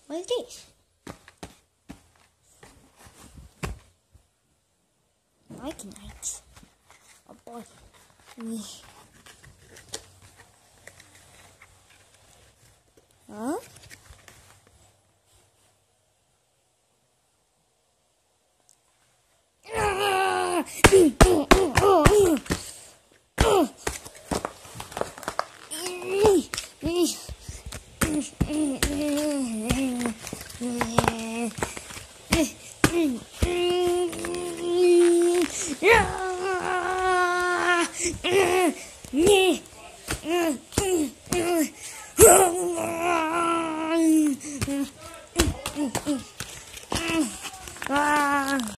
What is this? Like nights. Oh boy. Huh? Yeah.